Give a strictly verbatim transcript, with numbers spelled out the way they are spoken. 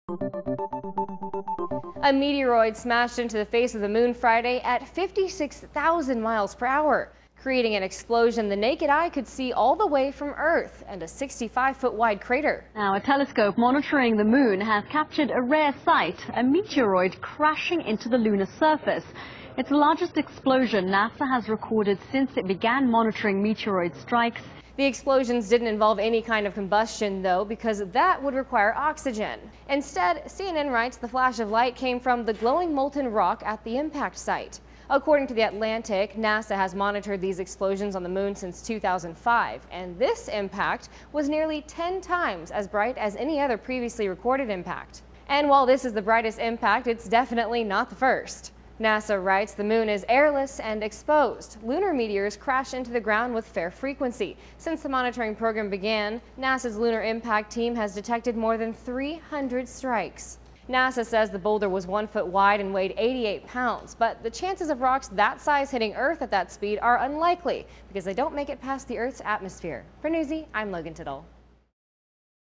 A meteoroid smashed into the face of the moon Friday at fifty-six thousand miles per hour, creating an explosion the naked eye could see all the way from Earth and a sixty-five foot wide crater. Now, a telescope monitoring the moon has captured a rare sight, a meteoroid crashing into the lunar surface. It's the largest explosion NASA has recorded since it began monitoring meteoroid strikes. The explosions didn't involve any kind of combustion, though, because that would require oxygen. Instead, C N N writes the flash of light came from the glowing molten rock at the impact site. According to The Atlantic, NASA has monitored these explosions on the moon since two thousand five, and this impact was nearly ten times as bright as any other previously recorded impact. And while this is the brightest impact, it's definitely not the first. NASA writes the moon is airless and exposed. Lunar meteors crash into the ground with fair frequency. Since the monitoring program began, NASA's lunar impact team has detected more than three hundred strikes. NASA says the boulder was one foot wide and weighed eighty-eight pounds, but the chances of rocks that size hitting Earth at that speed are unlikely because they don't make it past the Earth's atmosphere. For Newsy, I'm Logan Tittle.